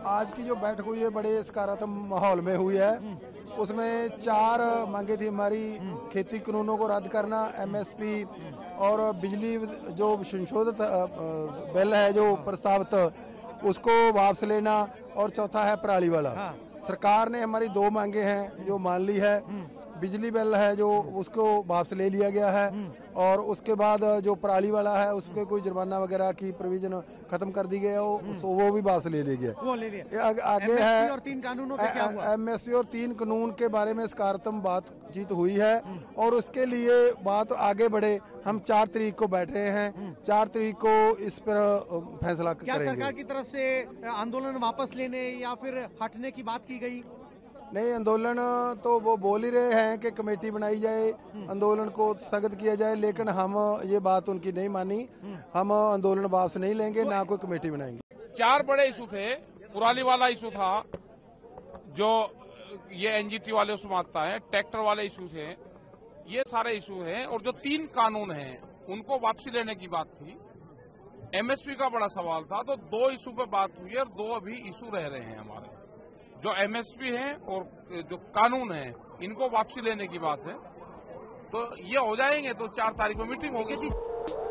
आज की जो बैठक हुई है बड़े सकारात्मक माहौल में हुई है। उसमें 4 मांगे थी हमारी, खेती कानूनों को रद्द करना, एमएसपी और बिजली जो संशोधित बिल है जो प्रस्तावित उसको वापस लेना, और चौथा है पराली वाला। सरकार ने हमारी 2 मांगे हैं जो मान ली है। बिजली बिल है जो उसको वापस ले लिया गया है, और उसके बाद जो पराली वाला है उस पर कोई जुर्माना वगैरह की प्रोविजन खत्म कर दी गई है, वो भी वापस ले लिया गया। आगे है और 3 कानूनों पे क्या हुआ? एमएसपी और 3 कानून के बारे में सकारात्मक बातचीत हुई है, और उसके लिए बात आगे बढ़े। हम 4 तारीख को बैठ रहे हैं, 4 तारीख को इस पर फैसला करेंगे। क्या सरकार की तरफ से आंदोलन वापस लेने या फिर हटने की बात की गई? नहीं, आंदोलन तो वो बोल ही रहे हैं कि कमेटी बनाई जाए, आंदोलन को स्थगित किया जाए, लेकिन हम ये बात उनकी नहीं मानी। हम आंदोलन वापस नहीं लेंगे, ना कोई कमेटी बनाएंगे। 4 बड़े इशू थे। पुराली वाला इशू था जो ये एनजीटी वाले उसमें आता है, ट्रैक्टर वाले इशू थे, ये सारे इशू हैं। और जो 3 कानून हैं उनको वापसी लेने की बात थी। एमएसपी का बड़ा सवाल था, तो 2 इशू पे बात हुई और 2 अभी इशू रह रहे हैं हमारे। जो एमएसपी है और जो कानून है इनको वापसी लेने की बात है, तो ये हो जाएंगे तो 4 तारीख को मीटिंग होगी।